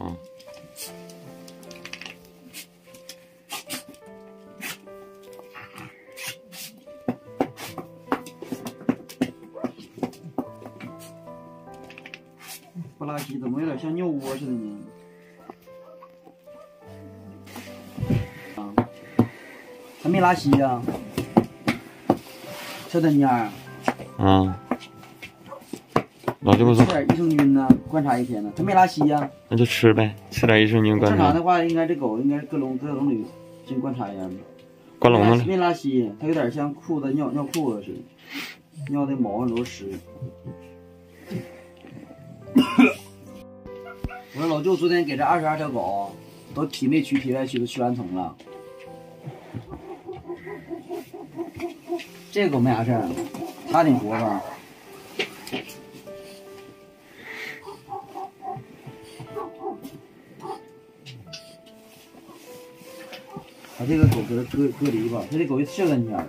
嗯。 不拉稀，怎么有点像尿窝似的呢？啊，还没拉稀呀、小丹妮儿。 嗯。老舅不说。 吃点益生菌呢，观察一天呢，它没拉稀呀、 那就吃呗，吃点益生菌观察。 正常的话，应该这狗应该搁笼里先观察一下。 关笼子了。 没拉稀，它有点像裤子尿裤子似的，尿的毛上都是湿。我说老舅昨天给这22条狗都体内区、体外区都驱完虫了。这个狗没啥事儿，它挺活泼。把这个狗给它隔离吧，它这狗小丹妮儿。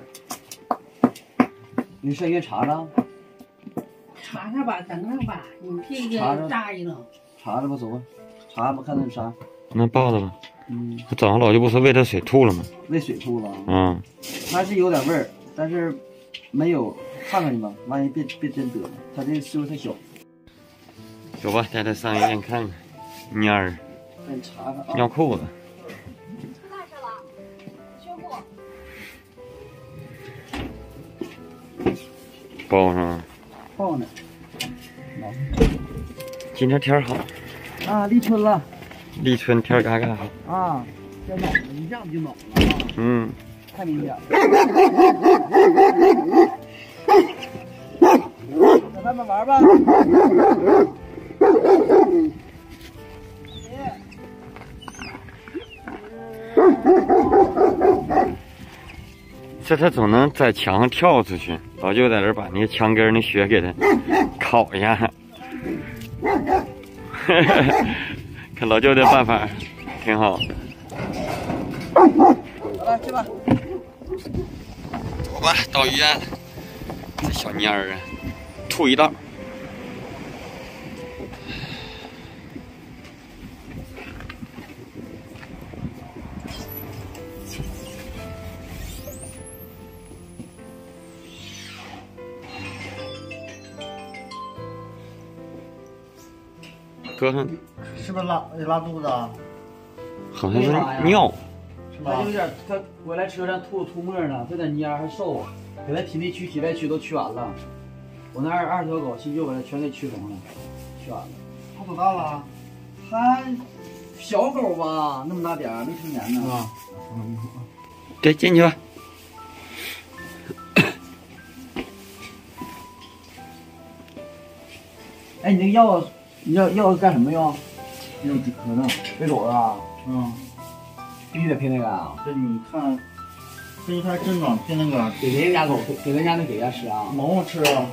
你上医院查查。 查查吧，等等吧，你这个大意了。 查查吧，走吧，查吧，看那啥。 那抱着吧。 嗯。 早上老舅不是喂它水吐了吗？ 喂水吐了。 嗯。 它是有点味儿，但是没有，看看去吧，万一别真得了，它这岁数太小。 走吧，带它上医院看看。蔫儿。 再查查啊。 尿裤子。 带上了，胸部。 包上了。 抱呢。 今天天好。 啊，立春了。 立春天嘎嘎好。 啊，天暖了，一下子就暖了啊。 嗯。 太明显了。在外面玩吧。 这它总能在墙上跳出去，老舅在这把那个墙根那雪给它烤一下。看老舅的办法挺好。 好了，去吧。 走吧，到医院了。这小蔫儿啊，吐一道。搁上。 是不是拉肚子啊？ 好像是尿。 它有点，它回来车上吐沫呢，这点蔫还瘦，给它体内区、体外区都驱完了。我那22条狗新旧把它全给驱虫了，驱完了。 它多大了？ 它小狗吧，那么大点儿，没成年呢。 啊。 对，进去吧。 哎，你那个药干什么用？ 用止咳的。 喂狗啊？ 嗯。 必须得配那个啊。 这你看，根据它的症状配那个。 给人家狗，给人家那给人家吃啊？ 毛毛吃啊。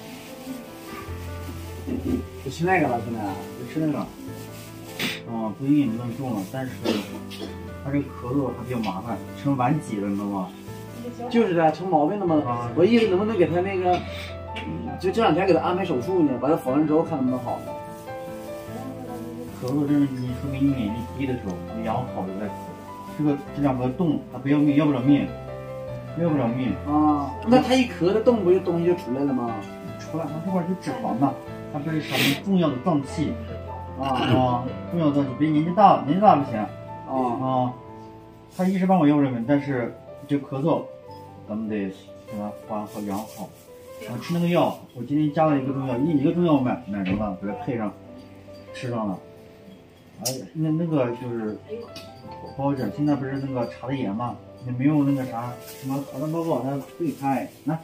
就吃那个了，现在就吃那个。啊，不一定能中了，但是它这个咳嗽它比较麻烦，成顽疾了，你知道吗？ 就是的，成毛病了嘛。我意思能不能给他那个，就这两天给他安排手术呢，把他缝上之后看能不能好呢？ 咳嗽真是你说明你免疫力低的时候，你养好了再咳。这两个洞它不要命，要不了命，要不了命啊。那它一咳，它洞不就东西就出来了吗？ 出来，它这块是脂肪呐，它不是啥重要的脏器啊，重要的脏器，别年纪大不行啊。它一时半会要不了命，但是这咳嗽，咱们得给它缓好养好。吃那个药，我今天加了一个中药，一个中药买着了，给它配上，吃上了。那个就是不好整，现在不是那个查的严嘛，也没有那个啥什么核酸报告，它对开来。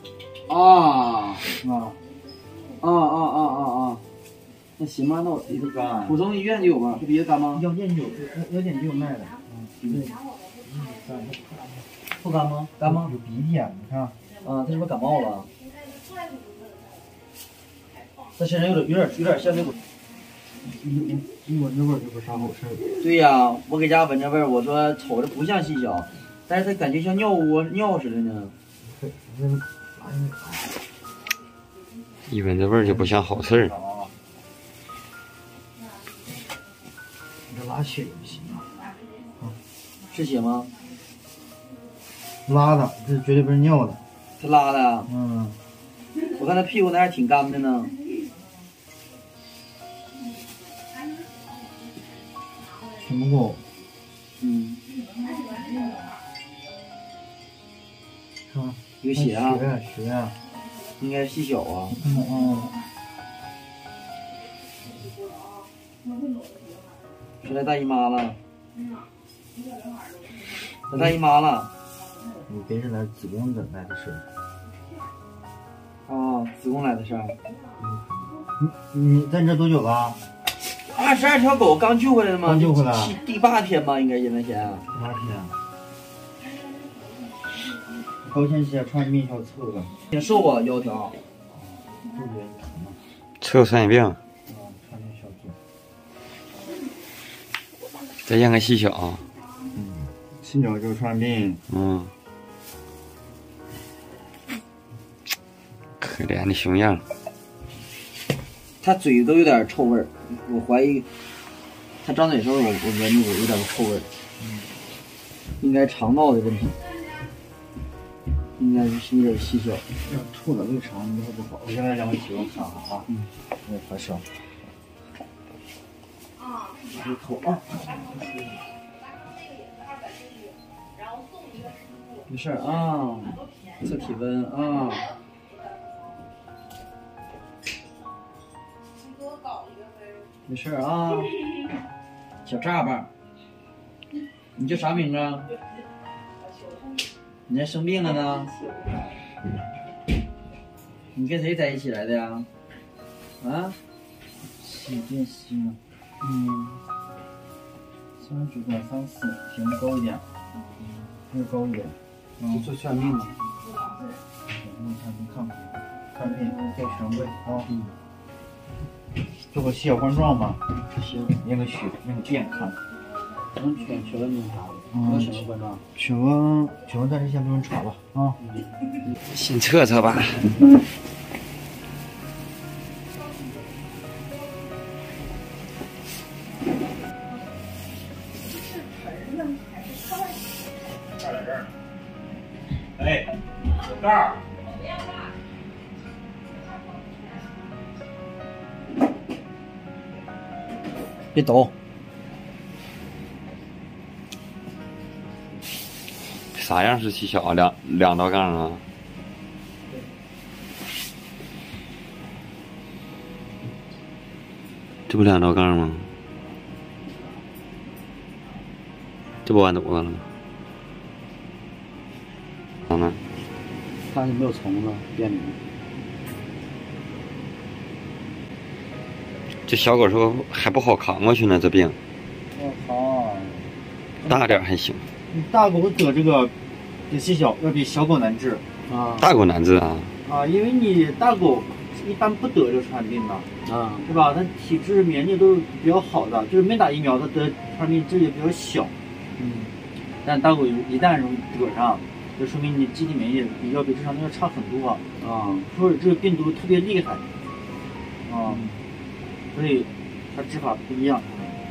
那行吧，那我鼻子干， 普通医院就有吗？这鼻子干吗？ 药店就有卖的。对。 不干吗？干吗？ 有鼻涕啊，你看。 啊，他是不是感冒了？他身上有点像那股。 一闻这味儿就不啥好吃。 对呀，我给家闻着味儿，我说瞅着不像细小，但是他感觉像尿似的呢。 一闻这味儿就不像好事儿。 这拉血也不行啊。 是血吗？ 拉的，这绝对不是尿的。 他拉的啊？ 嗯， 我看他屁股那还挺干的呢。 全不够。 嗯， 是吧？ 有血啊？ 血啊！ 应该是细小啊。是来大姨妈了。来大姨妈了。 你别是来子宫的来的事儿。 哦，子宫来的事儿。 你在这多久了 ？22条狗刚救回来的吗？ 刚救回来。 第8天吧，应该现在先。 第8天。高纤血传病小凑的。 挺瘦啊，腰条。 这原因疼吗？ 臭传染病。 传病小凑。 再验个细小。 细小就是传染病。 可怜的熊样。 他嘴都有点臭味儿，我怀疑他张嘴的时候我闻着有点臭味儿。应该肠道的问题。应该是有点细小。 要吐了，胃肠以后不好。我现在量个体温看看啊。我也发烧。没吐啊。 没事啊，测体温啊。没事啊，小炸巴，你叫啥名啊？你还生病了呢？你跟谁在一起来的呀？啊？ 洗电吸呢？39.34，体温高一点，又高一点。 做传染病了。 看病带权威啊。做个细小冠状吧。 行。 验个血，验个便看。 能血温那啥的？有什么冠状？ 血温暂时先不用查了啊。 先测测吧。 哎，盖儿。 别抖。 啥样是细小？两道杠啊？这不2道杠吗？这不完犊子了吗？咋呢？ 看有没有虫子便秘。 这小狗说还不好扛过去呢，这病。 我靠！ 大点还行。 大狗得这个细小要比小狗难治啊。 大狗难治啊。 啊，因为你大狗一般不得这个传染病的啊， 对吧？它体质免疫力都是比较好的，就是没打疫苗，它得传染病几率比较小。但大狗一旦容易得上，就说明你机体免疫力要比正常人要差很多啊，说这个病毒特别厉害啊，所以它治法不一样。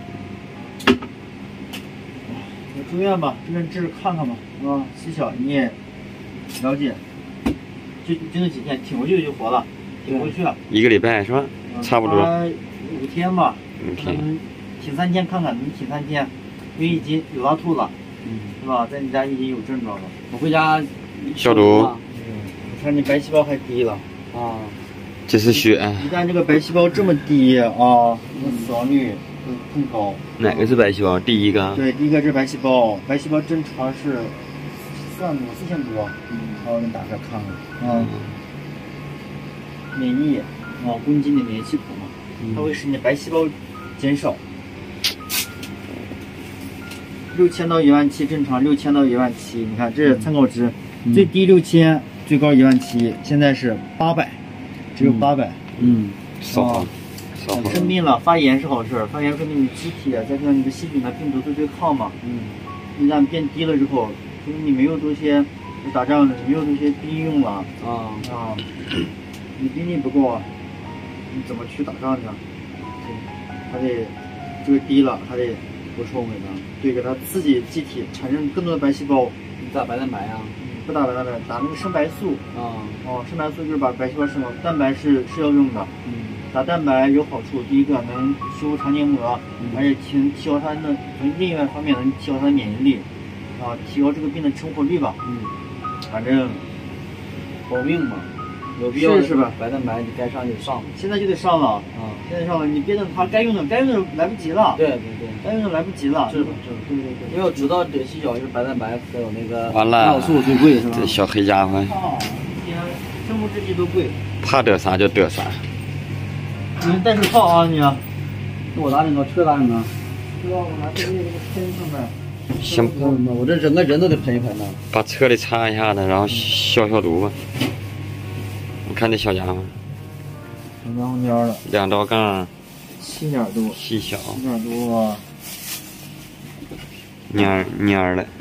住院吧，住院治看看吧，啊，细小你也了解，就那几天挺过去就活了，挺过去了。 1个礼拜是吧？差不多。 5天吧。 5天。 挺3天看看，能挺3天，因为已经有拉吐了，是吧？在你家已经有症状了。 我回家消毒。 我看你白细胞还低了啊。 这是血。 一旦这个白细胞这么低啊，那死亡率更高。 哪个是白细胞？第一个。对， 第一个是白细胞，白细胞正常是4000多，好，我给你打开看看啊。免疫啊，攻击你的免疫系统嘛，它会使你白细胞减少。6000到17000正常，6000到17000，你看这是参考值，最低6000，最高17000，现在是800，只有800。 少。 生病了，发炎是好事，发炎说明你机体啊，加上你的细菌啊、病毒都对抗嘛。一旦变低了之后，说明你没有多些打仗了，你没有多些兵用了你兵力不够啊，你怎么去打仗去？还得这个低了，还得补充维他，对，给它刺激机体，产生更多的白细胞。 你打白蛋白啊？ 不打白蛋白，打那个生白素。 啊。 哦，生白素就是把白细胞生好，蛋白是要用的。打蛋白有好处，第一个能修复肠黏膜，而且提高它的从另外一方面能提高它的免疫力，啊，提高这个病的成活率吧。反正保命嘛，有必要是吧？ 白蛋白你该上就上， 现在就得上了啊！现在上了，你别等它该用的来不及了。 对， 该用的来不及了。 是吧？ 对。 因为我知道这细小就是白蛋白还有那个完了， 胰岛素最贵是吧？ 这小黑家伙， 生物制剂都贵， 怕得啥就得啥。 你戴手套啊你！ 那我咋整啊？车咋整啊？ 对吧？我拿这个喷上面。 先我这整个人都得喷一喷呢。 把车里擦一下子，然后消毒吧。我看这小家伙， 成钢红胶了 2道杠 ，7点多， 细小 7点多， 蔫的，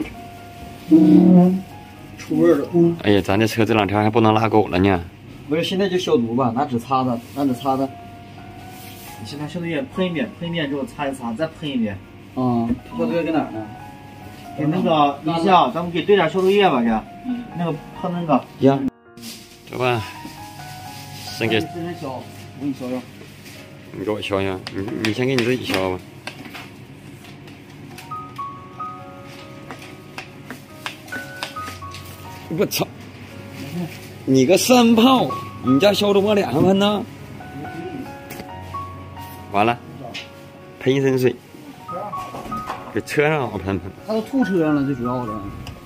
出味儿了。 哎呀，咱这车这2天还不能拉狗了呢。 不是，现在就消毒吧，拿纸擦擦，拿纸擦擦。 你先拿消毒液喷一遍，喷一遍之后擦一擦，再喷一遍。 消毒液搁哪儿呢？ 给那个一下，咱们给兑点消毒液吧，去。那个喷那个。 呀，走吧。先给。 这是消，我给你消消。 你给我消消，你先给你自己消吧。我操！你个山炮，你家消毒往脸上喷呢？完了，喷一身水，给车上好喷喷。 他都吐车上了，最主要的。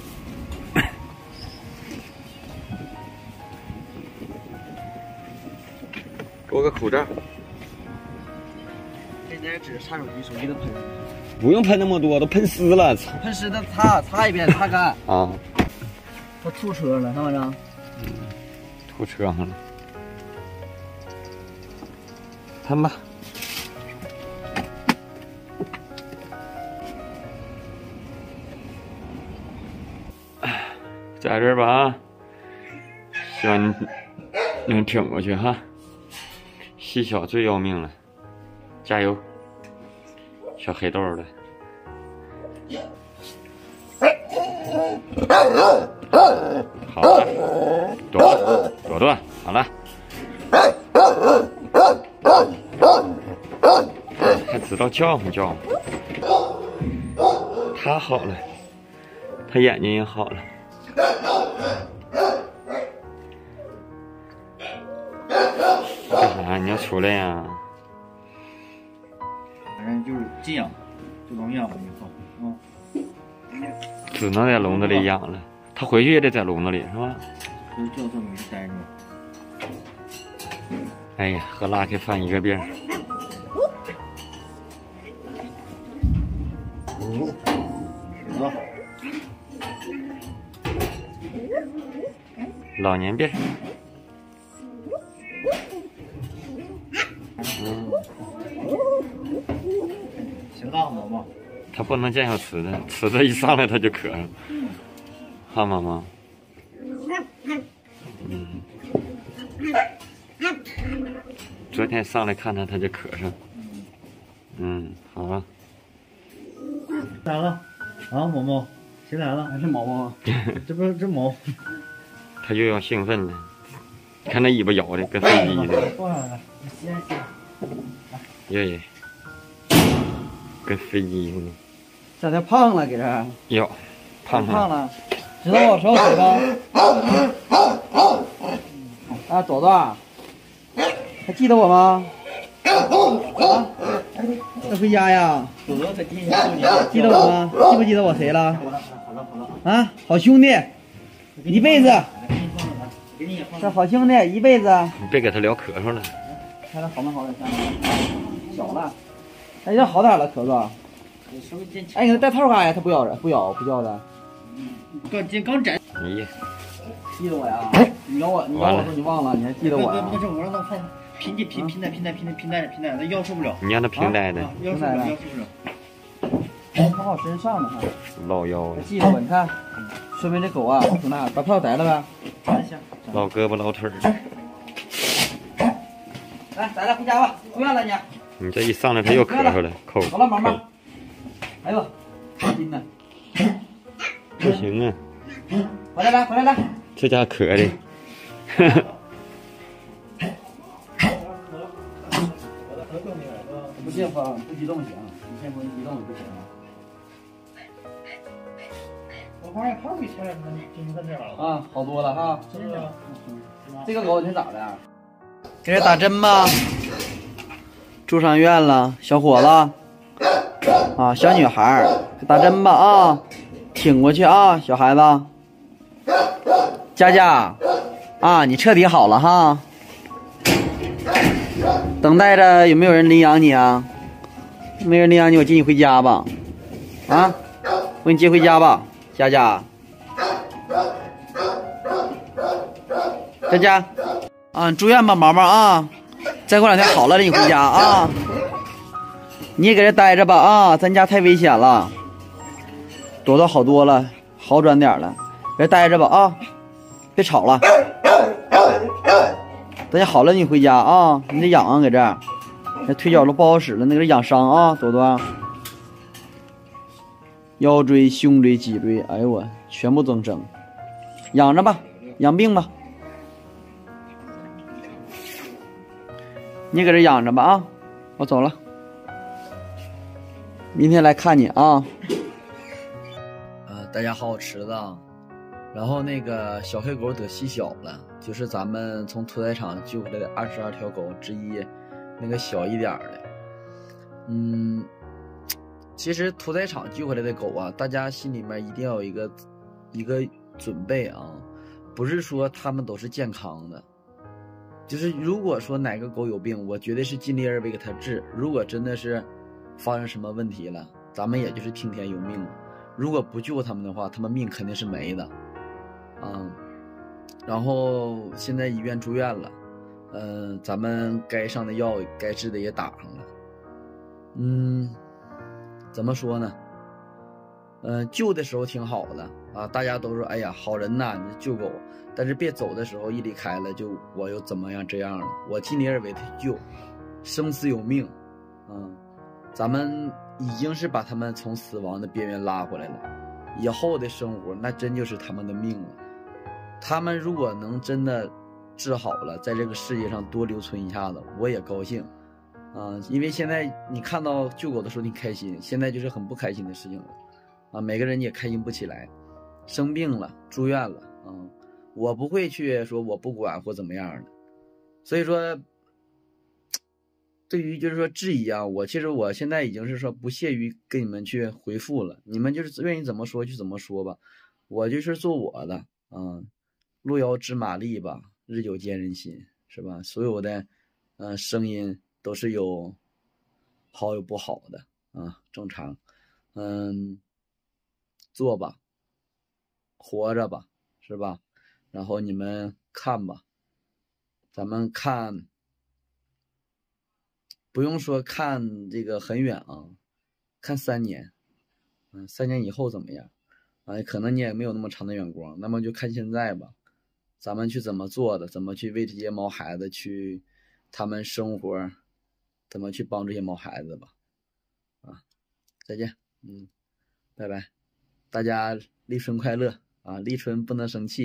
给我个口罩。 给点纸擦手机，手机都喷。 不用喷那么多，都喷湿了。 喷湿的擦一遍，擦干。 啊。 他吐车了，看没着？ 吐车上了。喷吧。在这儿吧啊！希望你能挺过去哈。细小最要命了，加油，小黑豆的。好了，躲，好了。还知道叫唤，他好了，他眼睛也好了。干啥？你要出来呀？ 反正就是这样，就能养了以后， 只能在笼子里养了。他回去也得在笼子里，是吧？ 就叫这么一待着。 哎呀，和拉开饭一个边。 是吧？ 老年病。 行大毛毛。 他不能见小吃的，吃的一上来他就咳上。哈妈妈。昨天上来看他，他就咳上。好了。 来了，啊，毛毛，谁来了？ 还是毛毛？ 这不是这毛。 他又要兴奋了，看那尾巴摇的跟飞机似的。 过来了，你先。 耶，跟飞机似的。 咋的胖了？给这？ 哟，胖了。知道我说谁吧？啊，朵朵，还记得我吗？啊，要回家呀？ 朵朵在今年记得我吗？记不记得我谁了？ 好了。 啊，好兄弟，一辈子。 给你这好兄弟，一辈子。 你别给他聊咳嗽了。 看他好没好点，小了，哎，这好点了，咳嗽。哎，给他戴套干呀？他不咬叫的。 刚摘。 哎呀， 记得我呀？你咬我说你忘了，你还记得我呀？ 不是，我让他放平带，他腰受不了。 你让他平待的。 腰受不了。 他往身上呢，还老腰记得我，你看，说明这狗啊挺大，把票摘了呗。 老胳膊老腿儿。 来，咱俩回家吧，不愿了你。 你这一上来它又咳出来，抠。 好了，毛毛，来吧，真的， 不行啊， 回来来，回来来， 这家咳的。 不兴奋，不激动行，你先不激动就不行了。 我发现它比前两天精神点了。 啊，好多了哈。 是不是？ 这个狗你咋的？给这打针吧。住上院了，小伙子。啊，小女孩，打针吧啊，挺过去啊，小孩子。佳佳，啊，你彻底好了哈。等待着有没有人领养你啊？没人领养你，我接你回家吧。啊，我给你接回家吧，佳佳。佳佳，啊，你住院吧，毛毛啊。再过2天好了，领你回家啊。你也搁这待着吧啊，咱家太危险了。朵朵好多了，好转点了，搁这待着吧啊，别吵了。等你好了，你回家啊！你得养啊，搁这儿，那腿脚都不好使了，那个养伤啊，朵朵。腰椎、胸椎、脊椎，哎呦我，全部增生，养着吧，养病吧。你搁这养着吧啊，我走了，明天来看你啊。大家好好吃的啊。然后那个小黑狗得细小了，就是咱们从屠宰场救回来的22条狗之一，那个小一点的。其实屠宰场救回来的狗啊，大家心里面一定要有一个准备啊，不是说它们都是健康的。就是如果说哪个狗有病，我绝对是尽力而为给它治。如果真的是发生什么问题了，咱们也就是听天由命了。如果不救它们的话，它们命肯定是没的。然后现在医院住院了，咱们该上的药该治的也打上了。怎么说呢？救的时候挺好的啊，大家都说哎呀好人呐，你救狗。但是别走的时候一离开了，就我又怎么样这样了？我尽力而为的救，生死有命，咱们已经是把他们从死亡的边缘拉回来了，以后的生活那真就是他们的命了。他们如果能真的治好了，在这个世界上多留存一下子，我也高兴因为现在你看到救狗的时候你开心，现在就是很不开心的事情了每个人也开心不起来，生病了住院了我不会去说我不管或怎么样的。所以说对于就是说质疑啊，其实我现在已经是说不屑于跟你们去回复了，你们就是愿意怎么说就怎么说吧，我就是做我的路遥知马力吧，日久见人心，是吧？所有的声音都是有好有不好的正常。做吧，活着吧，是吧？然后你们看吧，咱们看，不用说看这个很远看3年，3年以后怎么样可能你也没有那么长的眼光，那么就看现在吧，咱们去怎么做的，怎么去为这些毛孩子去他们生活，怎么去帮这些毛孩子吧再见拜拜，大家立春快乐立春不能生气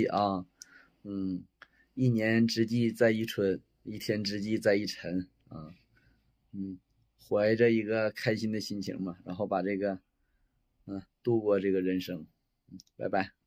一年之计在于春，一天之计在于晨怀着一个开心的心情嘛，然后把这个度过这个人生拜拜。